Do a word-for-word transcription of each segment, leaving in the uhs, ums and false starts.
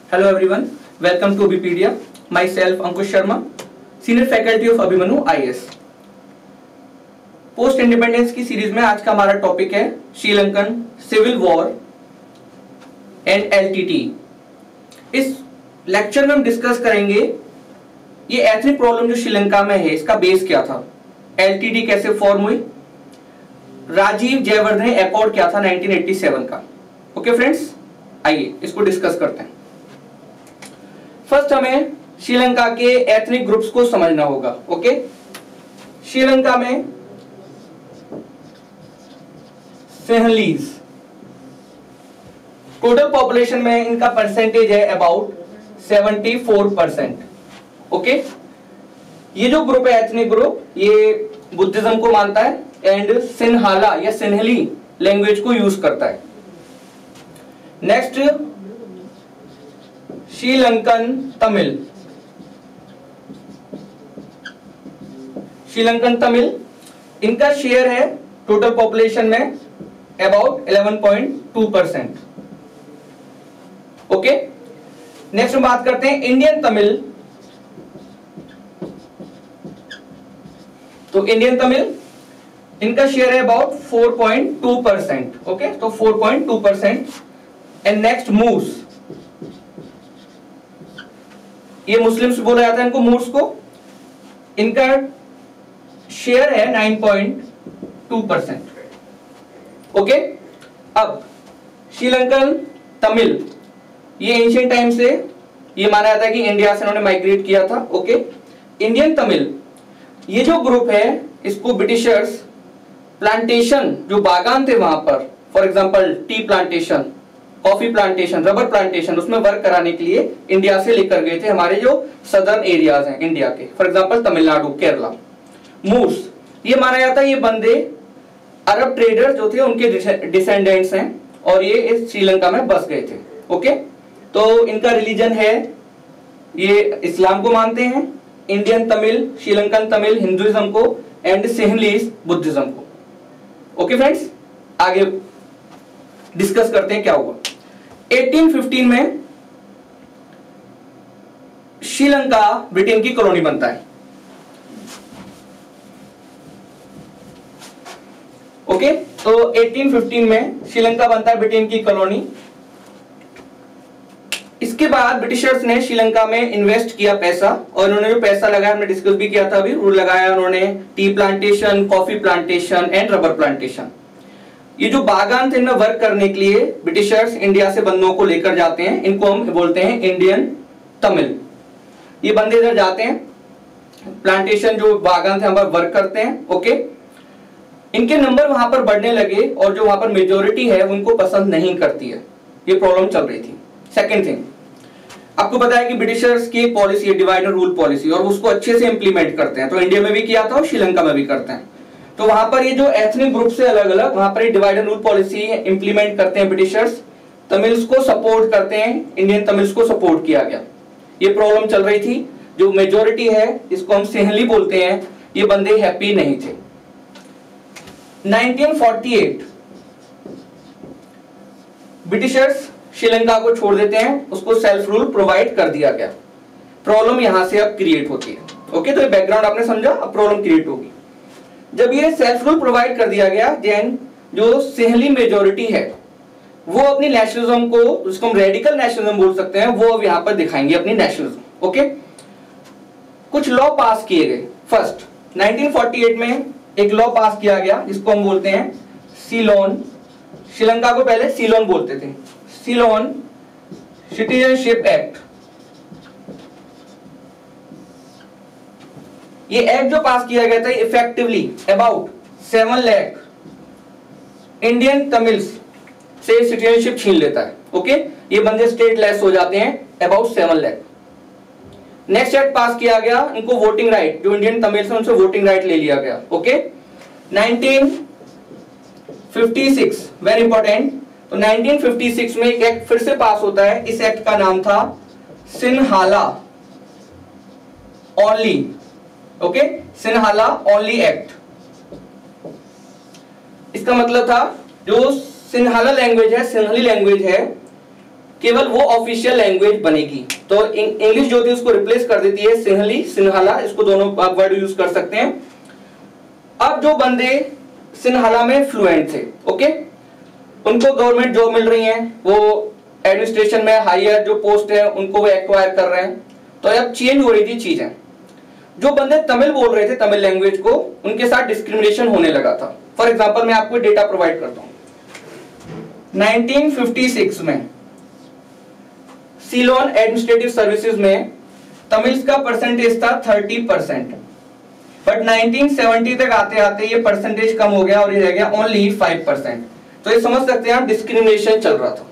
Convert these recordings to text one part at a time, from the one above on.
Hello everyone, welcome to Abipedia. Myself Ankush Sharma, Senior Faculty of Abhimanyu I A S. Post independence की series में आज का हमारा topic है Sri Lankan civil war and L T T. इस lecture में हम डिस्कस करेंगे ये एथनिक प्रॉब्लम जो श्रीलंका में है इसका बेस क्या था, एल टी टी कैसे फॉर्म हुई, राजीव जयवर्धने अकॉर्ड क्या था नाइनटीन एटी सेवन का. ओके फ्रेंड्स, आइए इसको डिस्कस करते हैं. फर्स्ट हमें श्रीलंका के एथनिक ग्रुप्स को समझना होगा. ओके, श्रीलंका में सिंहलीज टोटल पॉपुलेशन में इनका परसेंटेज है about seventy four percent. Okay, ये जो ग्रुप है एथनिक ग्रुप ये बुद्धिज्म को मानता है एंड सिन्हाला या सिन्हली लैंग्वेज को यूज करता है. नेक्स्ट श्रीलंकन तमिल. श्रीलंकन तमिल इनका शेयर है टोटल पॉपुलेशन में about eleven point two percent. Okay, next हम बात करते हैं इंडियन तमिल. तो इंडियन तमिल इनका शेयर है about four point two percent. Okay, तो four point two percent. And next Moors, ये मुस्लिम्स बोला जाता है इनको, मूर्स को. इनका शेयर है nine point two percent. Okay, अब श्रीलंकन तमिल ये एंशिएंट टाइम से ये माना जाता है कि इंडिया से इन्होंने माइग्रेट किया था. ओके, इंडियन तमिल ये जो ग्रुप है इसको ब्रिटिशर्स प्लांटेशन जो बागान थे वहां पर, for example tea plantation, coffee plantation, rubber plantation, उसमें वर्क कराने के लिए इंडिया से लेकर गए थे हमारे जो सदर्न एरियाज हैं इंडिया के, for example Tamil Nadu, Kerala. Moors ये माना जाता है ये बंदे अरब ट्रेडर जो थे उनके डिसेंडेंट्स हैं और ये इस श्रीलंका में बस गए थे. ओके, तो इनका रिलीजन है ये इस्लाम को मानते हैं, इंडियन तमिल, श्रीलंकन तमिल हिंदुइज्म को एंड सिंहलीज बुद्धिज्म को. ओके फ्रेंड्स, आगे डिस्कस करते हैं क्या हुआ. एटीन फिफ्टीन में श्रीलंका ब्रिटेन की कॉलोनी बनता है. ओके, तो एटीन फिफ्टीन में श्रीलंका बनता है ब्रिटेन की कॉलोनी. इसके बाद ब्रिटिशर्स ने श्रीलंका में इन्वेस्ट किया पैसा और उन्होंने जो पैसा लगाया हमने डिस्कस भी किया था अभी, वो लगाया उन्होंने tea plantation, coffee plantation and rubber plantation. ये जो बागान थे इनमें वर्क करने के लिए ब्रिटिशर्स इंडिया से बंदों को लेकर जाते हैं, इनको हम बोलते हैं इंडियन तमिल. ये बंदे इधर जाते हैं, प्लांटेशन जो बागान थे वहां पर वर्क करते हैं. ओके, इनके नंबर वहां पर बढ़ने लगे और जो वहां पर मेजोरिटी है उनको पसंद नहीं करती है, ये प्रॉब्लम चल रही थी. सेकेंड थिंग, आपको पता है कि ब्रिटिशर्स की एक पॉलिसी है डिवाइड एंड रूल पॉलिसी, और उसको अच्छे से इंप्लीमेंट करते हैं. तो इंडिया में भी किया था और श्रीलंका में भी करते हैं. तो वहां पर ये जो एथनिक ग्रुप से अलग अलग वहां पर ये divide and rule policy implement करते हैं ब्रिटिशर्स. तमिल्स को सपोर्ट करते हैं, इंडियन तमिल्स को सपोर्ट किया गया. ये प्रॉब्लम चल रही थी. जो मेजोरिटी है इसको हम सिंहली बोलते हैं, ये बंदे हैप्पी नहीं थे. Nineteen forty eight Britishers Sri Lanka को छोड़ देते हैं, उसको सेल्फ रूल प्रोवाइड कर दिया गया. प्रॉब्लम यहां से अब क्रिएट होती है. ओके, तो ये बैकग्राउंड आपने समझा, अब प्रॉब्लम क्रिएट होगी. जब ये सेल्फ रूल प्रोवाइड कर दिया गया, देन जो सिंहली मेजोरिटी है वो अपनी नेशनलिज्म को, उसको हम रेडिकल नेशनलिज्म बोल सकते हैं, वो अब यहां पर दिखाएंगे अपनी नेशनलिज्म. ओके, कुछ लॉ पास किए गए. फर्स्ट नाइनटीन फोर्टी एट में एक लॉ पास किया गया जिसको हम बोलते हैं सीलोन. श्रीलंका को पहले सीलोन बोलते थे, सीलोन सिटीजनशिप एक्ट. ये एक्ट जो पास किया गया था effectively about seven lakh Indian Tamils से सिटीजनशिप छीन लेता है. ओके, ये बंदे स्टेटलेस हो जाते हैं about seven lakh. Next act pass किया गया, इनको वोटिंग राइट, जो इंडियन तमिल्स हैं उनसे वोटिंग राइट ले लिया गया. Okay, nineteen fifty six very important. तो नाइनटीन फिफ्टी सिक्स में एक एक्ट फिर से पास होता है. इस एक्ट का नाम था Sinhala only. Okay, Sinhala only act. इसका मतलब था जो सिन्हाला लैंग्वेज है, सिंहली लैंग्वेज है, केवल वो ऑफिशियल लैंग्वेज बनेगी। तो इंग्लिश जो थी उसको रिप्लेस कर देती है सिंहली, सिन्हाला, इसको दोनों आप वर्ड यूज कर सकते हैं। अब जो बंदे सिन्हाला में फ्लुएंट थे, ओके, उनको गवर्नमेंट जॉब मिल रही है, वो एडमिनिस्ट्रेशन में हायर जो पोस्ट है उनको वो एक्वायर कर रहे हैं। तो अब चेंज हो रही थी चीजें। जो बंदे तमिल बोल रहे थे, तमिल लैंग्वेज को, उनके साथ डिस्क्रिमिनेशन होने लगा था। फॉर एग्जांपल मैं आपको डेटा प्रोवाइड करता हूं। नाइनटीन फिफ्टी सिक्स में सीलोन एडमिनिस्ट्रेटिव सर्विसेज में तमिल्स का परसेंटेज था thirty percent, but nineteen seventy तक आते आते ये परसेंटेज कम हो गया और ये रह गया ओनली फाइव परसेंट। तो ये समझ सकते हैं आप, डिस्क्रिमिनेशन चल रहा था,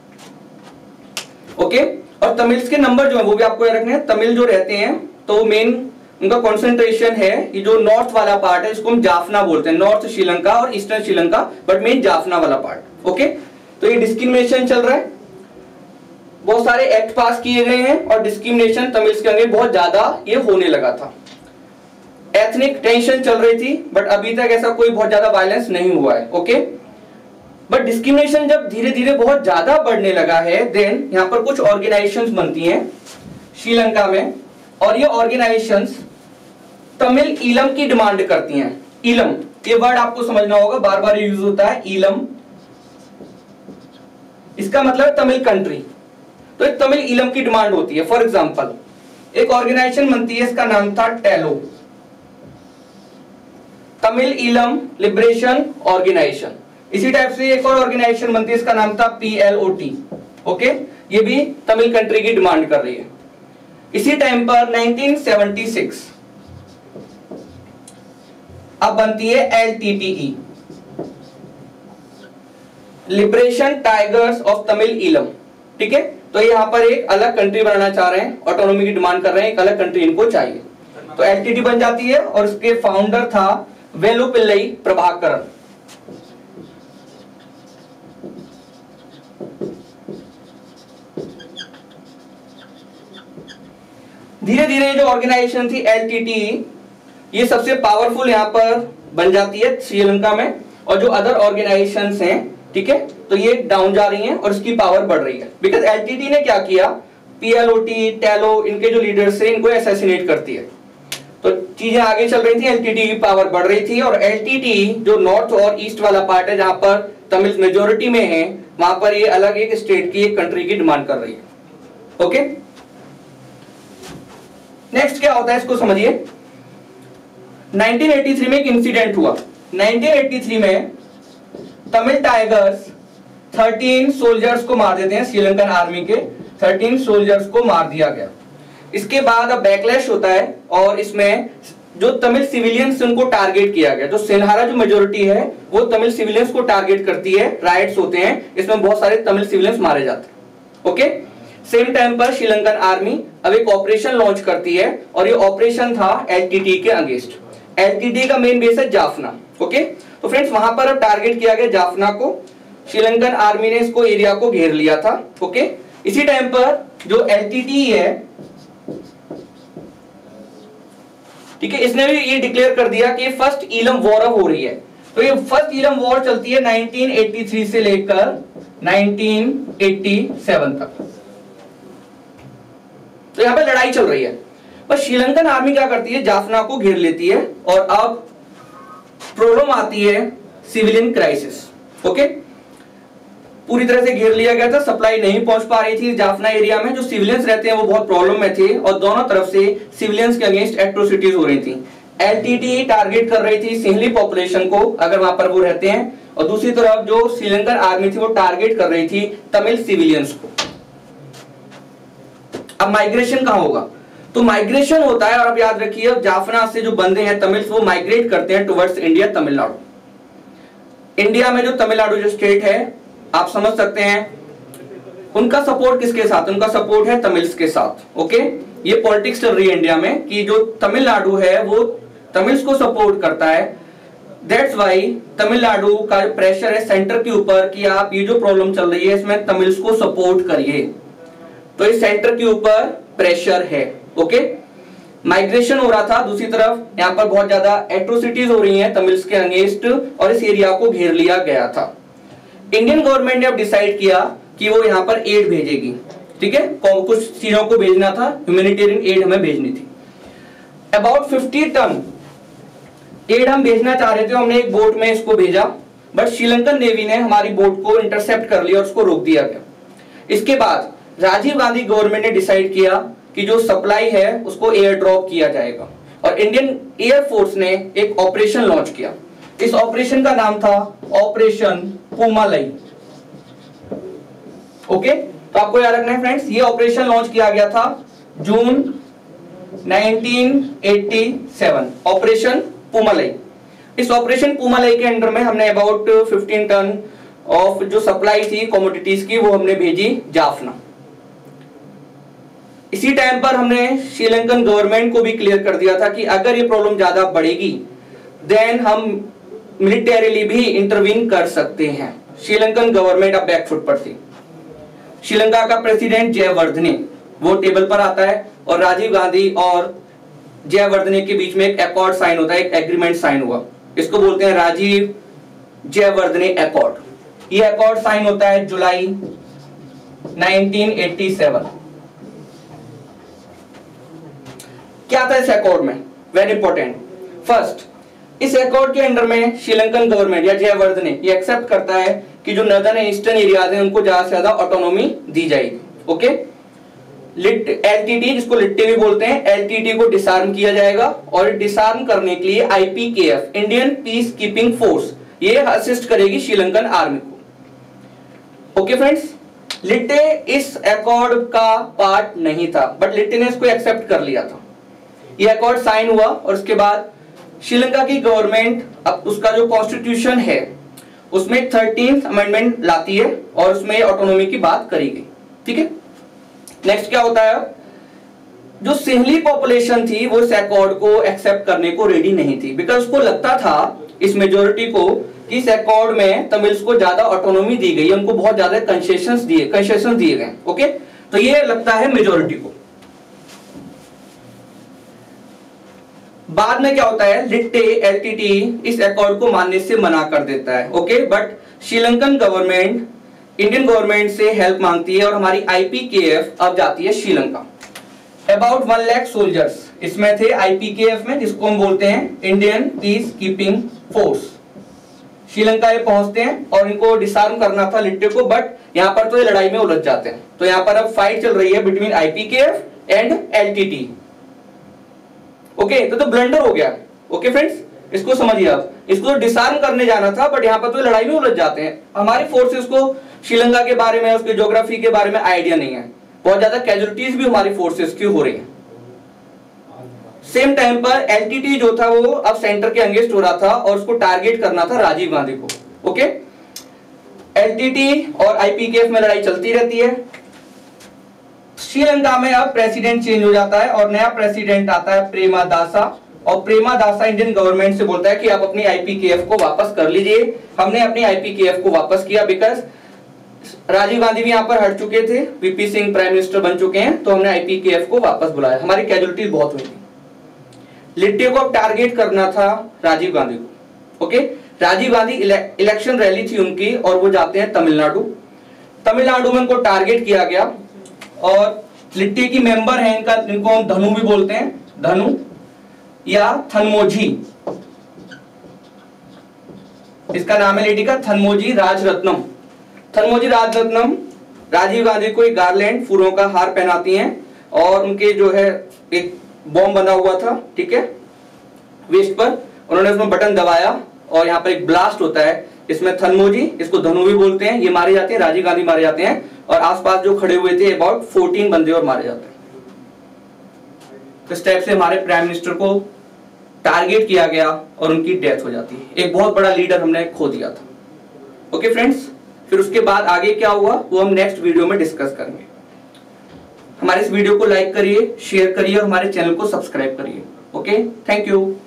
ओके। और तमिल्स के नंबर जो है वो भी आपको याद रखने हैं। तमिल जो रहते हैं तो मेन उनका कंसंट्रेशन है ये जो नॉर्थ वाला पार्ट है, इसको हम जाफना बोलते हैं, नॉर्थ श्रीलंका और eastern Sri Lanka, but main Jaffna वाला पार्ट, ओके। तो ये डिस्क्रिमिनेशन चल रहा है, बहुत सारे एक्ट पास किए गए हैं और डिस्क्रिमिनेशन तमिल्स के अंदर बहुत ज्यादा ये होने लगा था। एथनिक टेंशन चल रही थी, बट अभी तक ऐसा कोई बहुत ज्यादा वायलेंस नहीं हुआ है, ओके। बट डिस्क्रिमिनेशन जब धीरे धीरे बहुत ज्यादा बढ़ने लगा है, देन यहाँ पर कुछ ऑर्गेनाइजेशंस बनती हैं श्रीलंका में, और ये ऑर्गेनाइजेशंस तमिल ईलम की डिमांड करती हैं। ईलम, ये वर्ड आपको समझना होगा, बार बार यूज होता है ईलम, इसका मतलब तमिल कंट्री। तो एक तमिल ईलम की डिमांड होती है। फॉर एग्जांपल एक ऑर्गेनाइजेशन बनती है, इसका नाम था TELO, Tamil Eelam liberation organization. इसी टाइप से एक और ऑर्गेनाइजेशन बनती है, इसका नाम था पीएलओटी, ओके। ये भी तमिल कंट्री की डिमांड कर रही है। इसी टाइम पर नाइनटीन सेवेंटी सिक्स अब बनती है LTTE, liberation tigers of Tamil Eelam, ठीक है। तो यहाँ पर एक अलग कंट्री बनाना चाह रहे हैं, ऑटोनॉमी की डिमांड कर रहे हैं, एक अलग कंट्री इनको चाहिए, तो एलटीटी बन जाती है। और उसके फाउंडर था वेलुपिल्लई प्रभाकरन। धीरे धीरे जो ऑर्गेनाइजेशन थी एलटीटी, ये सबसे पावरफुल यहाँ पर बन जाती है श्रीलंका में, और जो अदर ऑर्गेनाइजेशंस हैं, ठीक है, तो ये डाउन जा रही हैं और इसकी पावर बढ़ रही है। बिकॉज एलटीटी ने क्या किया, पीएलओटी, टेलो, इनके जो लीडर्स थे इनको असैसिनेट करती है, तो चीजें आगे चल रही थी, एलटीटी की पावर बढ़ रही थी। और एलटीटी जो नॉर्थ और ईस्ट वाला पार्ट है, जहां पर तमिल मेजोरिटी में है, वहां पर ये अलग एक स्टेट की, एक कंट्री की डिमांड कर रही है, ओके। नेक्स्ट क्या होता है इसको समझिए। नाइनटीन एटी थ्री में एक इंसिडेंट हुआ। नाइनटीन एटी थ्री में तमिल टाइगर्स थर्टीन सोल्जर्स को मार देते हैं, श्रीलंकन आर्मी के थर्टीन सोल्जर्स को मार दिया गया। इसके बाद अब बैकलैश होता है और इसमें जो तमिल सिविलियंस उनको टारगेट किया गया। जो सिन्हाला जो मेजोरिटी है वो तमिल सिविलियंस को टारगेट करती है, राइट्स होते हैं, इसमें बहुत सारे तमिल सिविलियंस मारे जाते हैं, ओके। सेम टाइम पर श्रीलंकन आर्मी अब एक ऑपरेशन लॉन्च करती है और ये ऑपरेशन था एलटीटी के अगेंस्ट। एलटीटी का मेन बेस है जाफना, ओके। तो फ्रेंड्स वहां पर अब टारगेट किया गया जाफना को, श्रीलंकन आर्मी ने इसको एरिया को घेर लिया था, ओके। इसी टाइम पर जो एलटीटी है, ठीक है, इसने भी ये डिक्लेयर कर दिया कि फर्स्ट ईलम वॉर अब हो रही है। तो ये फर्स्ट ईलम वॉर चलती है नाइनटीन एटी थ्री से लेकर नाइनटीन एटी सेवन तक। तो यहां पे लड़ाई चल रही है, बस श्रीलंकन आर्मी क्या करती है, जाफना को घेर लेती है और अब प्रॉब्लम आती है सिविलियन क्राइसिस, ओके। पूरी तरह से घेर लिया गया था, सप्लाई नहीं पहुंच पा रही थी जाफना एरिया में, जो सिविलियंस रहते हैं वो बहुत प्रॉब्लम में थे और दोनों तरफ से सिविलियंस के अगेंस्ट एट्रोसिटीज हो रही थी। एलटीटी टारगेट कर रही थी सिंहली पॉपुलेशन को, अगर वहां पर वो रहते हैं, और दूसरी तरफ जो श्रीलंकन आर्मी थी वो टारगेट कर रही थी तमिल सिविलियंस को। अब माइग्रेशन कहां होगा, तो माइग्रेशन होता है, और अब याद रखिए जाफना से जो बंदे हैं तमिल्स वो माइग्रेट करते हैं टुवर्ड्स इंडिया, तमिलनाडु। इंडिया में जो तमिलनाडु जो स्टेट है आप समझ सकते हैं, उनका सपोर्ट किसके साथ, उनका सपोर्ट है तमिल्स के साथ, ओके। ये पॉलिटिक्स चल रही है इंडिया में कि जो तमिलनाडु है वो तमिल्स को सपोर्ट करता है। दैट्स वाई तमिलनाडु का प्रेशर है सेंटर के ऊपर कि आप ये जो प्रॉब्लम चल रही है इसमें तमिल्स को सपोर्ट करिए, तो इस सेंटर के ऊपर प्रेशर है, ओके। माइग्रेशन हो रहा था, दूसरी तरफ यहाँ पर बहुत ज्यादा एट्रोसिटीज हो रही हैं तमिल्स के अगेंस्ट और इस एरिया को घेर लिया गया था। इंडियन गवर्नमेंट ने अब डिसाइड किया कि वो यहाँ पर एड भेजेगी, ठीक है, कुछ चीजों को भेजना था, ह्यूमैनिटेरियन एड हमें भेजनी थी। अबाउट फिफ्टी टन एड हम भेजना चाह रहे थे, हमने एक बोट में इसको भेजा, बट श्रीलंकन नेवी ने हमारी बोट को इंटरसेप्ट कर लिया और उसको रोक दिया गया। इसके बाद राजीव गांधी गवर्नमेंट ने डिसाइड किया कि जो सप्लाई है उसको एयर ड्रॉप किया जाएगा, और इंडियन एयरफोर्स ने एक ऑपरेशन लॉन्च किया। इस ऑपरेशन का नाम था ऑपरेशन पूमालई। ओके, तो आपको याद रखना है फ्रेंड्स, ये ऑपरेशन लॉन्च किया गया था June nineteen eighty seven, operation Poomalai. इस ऑपरेशन पूमालई के अंडर में हमने अबाउट फिफ्टीन टन ऑफ जो सप्लाई थी कमोडिटीज की वो हमने भेजी जाफना। इसी टाइम पर हमने श्रीलंकन गवर्नमेंट को भी क्लियर कर दिया था कि अगर ये प्रॉब्लम ज्यादा बढ़ेगी देन हम मिलिटरीली भी इंटरवीन कर सकते हैं। श्रीलंकन गवर्नमेंट अब बैकफुट पर थी। श्रीलंका का प्रेसिडेंट जयवर्धने वो टेबल पर आता है, और राजीव गांधी और जयवर्धने के बीच में एक एकॉर्ड साइन होता है, एक एग्रीमेंट साइन हुआ, इसको बोलते हैं राजीव जयवर्धने एकॉर्ड। ये एकॉर्ड साइन होता है जुलाई नाइनटीन एटी सेवन। क्या था इस एकॉर्ड में, वेरी इंपॉर्टेंट। फर्स्ट, इस एकॉर्ड के अंडर में श्रीलंकन गवर्नमेंट या जयवर्धने ये एक्सेप्ट करता है कि जो नदर्न एंड ईस्टर्न एरियाज हैं उनको ज्यादा से ज्यादा ऑटोनॉमी दी जाएगी। ओके, लिट एलटीटी जिसको लिट्टे भी बोलते हैं, एलटीटी को डिसआर्म किया जाएगा, और डिसआर्म करने के लिए IPKF Indian peace keeping force ये असिस्ट करेगी श्रीलंकन आर्मी को। ओके फ्रेंड्स, लिट्टे इस एकॉर्ड का पार्ट नहीं था, बट लिट्टे ने इसको एक्सेप्ट कर लिया था। ये एकॉर्ड साइन हुआ, और उसके बाद श्रीलंका की गवर्नमेंट अब उसका जो कॉन्स्टिट्यूशन है उसमें थर्टीन्थ अमेंडमेंट लाती है, और उसमें ऑटोनॉमी की बात करी गई। ठीक है, नेक्स्ट क्या होता है, जो सिंहली पॉपुलेशन थी वो इस एकॉर्ड को एक्सेप्ट करने को रेडी नहीं थी, बिकॉज उसको लगता था इस मेजोरिटी को कि इस एकॉर्ड में तमिल्स को ज्यादा ऑटोनॉमी दी गई, उनको बहुत ज्यादा कंसेशंस दिए कंसेशंस दिए गए। ओके, तो ये लगता है मेजोरिटी को। बाद में क्या होता है, लिट्टे एलटीटी इस एकॉर्ड को मानने से मना कर देता है। Okay, but Sri Lankan government Indian government से हेल्प मांगती है, और हमारी आईपीकेएफ अब जाती है Sri Lanka. About one lakh soldiers इसमें थे आईपीकेएफ में, जिसको हम बोलते हैं Indian peace keeping force. Sri Lanka ये पहुंचते हैं और इनको डिसआर्म करना था लिट्टे को, बट यहाँ पर तो ये लड़ाई में उलझ जाते हैं। तो यहाँ पर अब फाइट चल रही है between IPKF and LTTE. Okay, तो तो ब्लंडर हो गया। ओके फ्रेंड्स, इसको समझिए आप, इसको डिसआर्म करने जाना था, बट यहाँ पर तो लड़ाई में उलझ जाते हैं। हमारी फोर्सेस को श्रीलंका के बारे में, उसके ज्योग्राफी के बारे में आइडिया नहीं है, बहुत ज्यादा कैजुअलिटीज भी हमारी फोर्सेस की हो रही है। सेम टाइम पर एलटीटी जो था वो अब सेंटर के अगेंस्ट हो रहा था, और उसको टारगेट करना था राजीव गांधी को। ओके, एलटीटी और आईपीकेएफ में लड़ाई चलती रहती है। श्रीलंका में अब प्रेसिडेंट चेंज हो जाता है, और नया प्रेसिडेंट आता है प्रेमादासा, और प्रेमादासा इंडियन गवर्नमेंट से बोलता है कि आप अपनी आईपीकेएफ को वापस कर लीजिए। हमने अपनी आईपीकेएफ को वापस किया, बिकॉज राजीव गांधी भी यहाँ पर हट चुके थे, वीपी सिंह प्राइम मिनिस्टर बन चुके हैं, तो हमने आईपीकेएफ को वापस बुलाया। हमारी कैजुअलिटीज बहुत हुई थी। लिट्टे को अब टारगेट करना था राजीव गांधी को। Okay, Rajiv Gandhi election rally थी उनकी, और वो जाते हैं तमिलनाडु। तमिलनाडु में उनको टारगेट किया गया, और लिट्टे की मेंबर है इनका, इनको हम धनु भी बोलते हैं, धनु या थनमोझी, इसका नाम है लिट्टे का थनमोझी राजरत्नम। थनमोझी राजरत्नम राजीव गांधी को एक गार्लैंड फूलों का हार पहनाती हैं, और उनके जो है एक बॉम्ब बना हुआ था, ठीक है, वेस्ट पर, उन्होंने उसमें बटन दबाया, और यहाँ पर एक ब्लास्ट होता है, इसमें थनमोझी, इसको धनु भी बोलते हैं, ये मारे जाते हैं, राजीव गांधी मारे जाते हैं, और आसपास जो खड़े हुए थे अबाउट फोर्टीन बंदे और मारे जाते हैं। इस टाइप से हमारे प्राइम मिनिस्टर को टारगेट किया गया, और उनकी डेथ हो जाती है। एक बहुत बड़ा लीडर हमने खो दिया था। ओके फ्रेंड्स, फिर उसके बाद आगे क्या हुआ वो हम नेक्स्ट वीडियो में डिस्कस करेंगे। हमारे इस वीडियो को लाइक करिए, शेयर करिए, और हमारे चैनल को सब्सक्राइब करिए। Okay, thank you.